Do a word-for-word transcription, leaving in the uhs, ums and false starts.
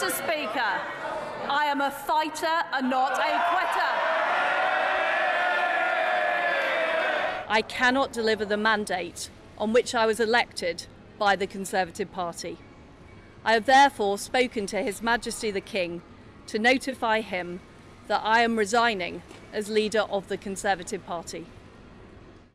Mister Speaker, I am a fighter and not a quitter. I cannot deliver the mandate on which I was elected by the Conservative Party. I have therefore spoken to His Majesty the King to notify him that I am resigning as leader of the Conservative Party.